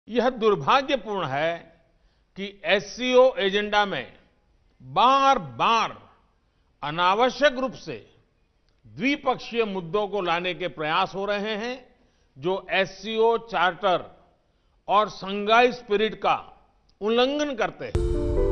यह दुर्भाग्यपूर्ण है कि एससीओ एजेंडा में बार बार अनावश्यक रूप से द्विपक्षीय मुद्दों को लाने के प्रयास हो रहे हैं, जो एससीओ चार्टर और शंघाई स्पिरिट का उल्लंघन करते हैं।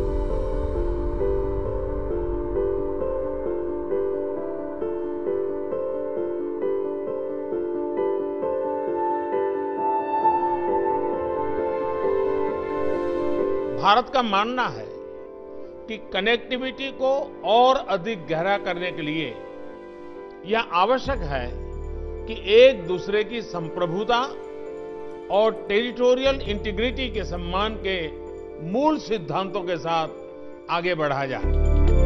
भारत का मानना है कि कनेक्टिविटी को और अधिक गहरा करने के लिए यह आवश्यक है कि एक दूसरे की संप्रभुता और टेरिटोरियल इंटीग्रिटी के सम्मान के मूल सिद्धांतों के साथ आगे बढ़ा जाए।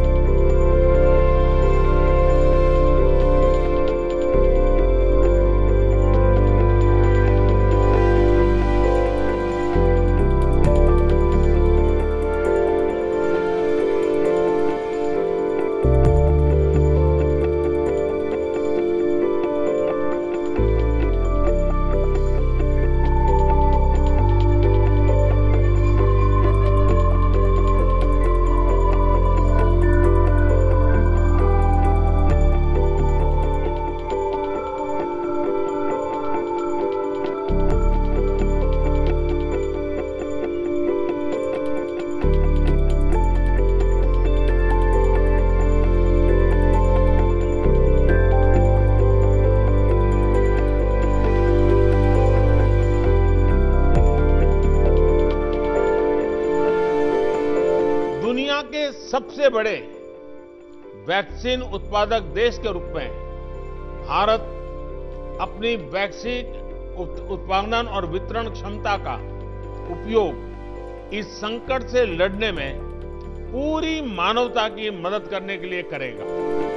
दुनिया के सबसे बड़े वैक्सीन उत्पादक देश के रूप में भारत अपनी वैक्सीन उत्पादन और वितरण क्षमता का उपयोग इस संकट से लड़ने में पूरी मानवता की मदद करने के लिए करेगा।